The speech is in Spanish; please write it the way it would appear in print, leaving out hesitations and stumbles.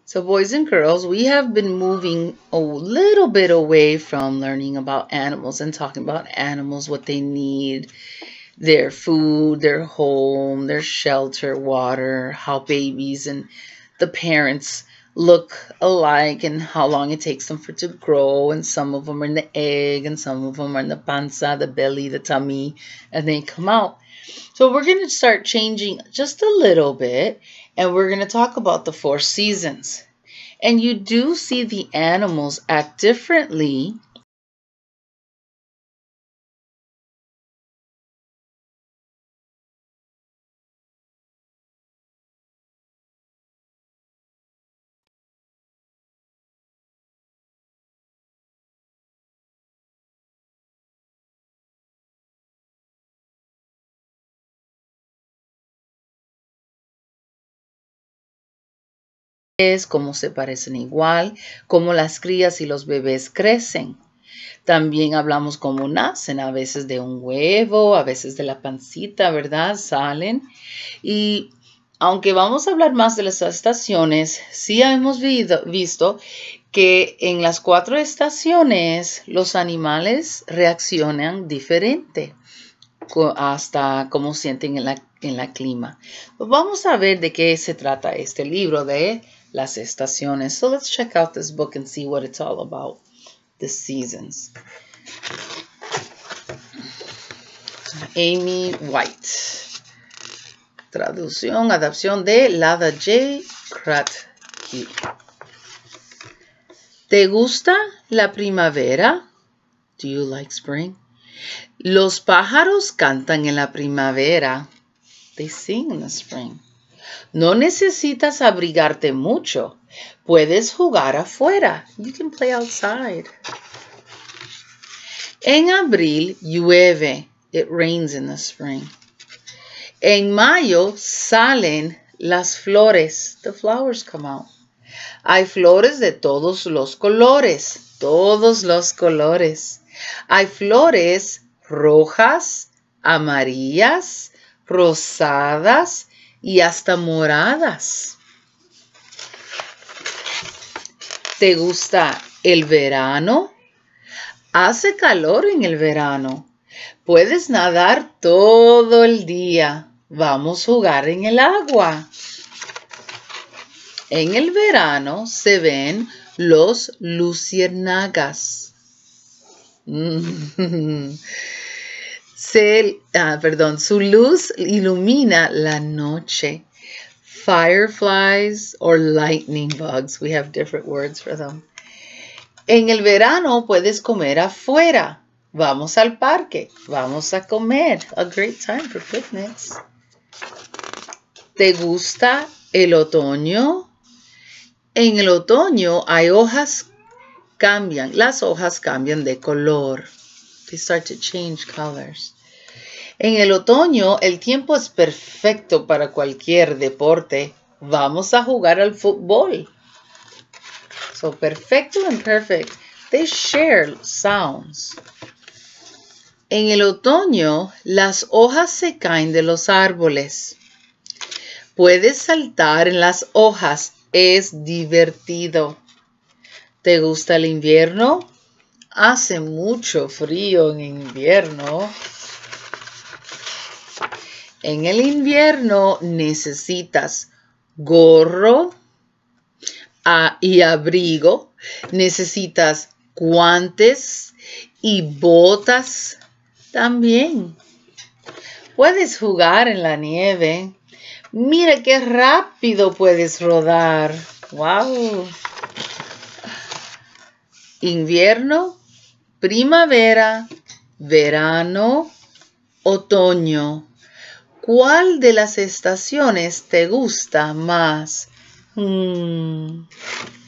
So boys and girls, we have been moving a little bit away from learning about animals and talking about animals, what they need, their food, their home, their shelter, water, how babies and the parents look alike and how long it takes them for to grow. And some of them are in the egg and some of them are in the panza, the belly, the tummy, and they come out. So we're going to start changing just a little bit, and we're going to talk about the 4 seasons. And you do see the animals act differently cómo se parecen igual, cómo las crías y los bebés crecen. También hablamos cómo nacen, a veces de un huevo, a veces de la pancita, ¿verdad? Salen. Y aunque vamos a hablar más de las estaciones, sí hemos visto que en las 4 estaciones los animales reaccionan diferente hasta cómo sienten en la clima. Pues vamos a ver de qué se trata este libro de las estaciones. So let's check out this book and see what it's all about, the seasons. Amy White. Traducción, adaptación de Lada J. Kratky. ¿Te gusta la primavera? Do you like spring? Los pájaros cantan en la primavera. They sing in the spring. No necesitas abrigarte mucho. Puedes jugar afuera. You can play outside. En abril llueve. It rains in the spring. En mayo salen las flores. The flowers come out. Hay flores de todos los colores. Todos los colores. Hay flores rojas, amarillas, rosadas y hasta moradas. ¿Te gusta el verano? Hace calor en el verano. Puedes nadar todo el día. Vamos a jugar en el agua. En el verano se ven los luciérnagas. Su luz ilumina la noche. Fireflies or lightning bugs. We have different words for them. En el verano puedes comer afuera. Vamos al parque. Vamos a comer. A great time for picnics. ¿Te gusta el otoño? En el otoño hay hojas cambian. Las hojas cambian de color. They start to change colors. En el otoño el tiempo es perfecto para cualquier deporte. Vamos a jugar al fútbol. So perfecto and perfect, they share sounds. En el otoño las hojas se caen de los árboles. Puedes saltar en las hojas. Es divertido. ¿Te gusta el invierno? Hace mucho frío en invierno. En el invierno necesitas gorro y abrigo. Necesitas guantes y botas también. Puedes jugar en la nieve. Mira qué rápido puedes rodar. ¡Wow! Invierno, primavera, verano, otoño. ¿Cuál de las estaciones te gusta más?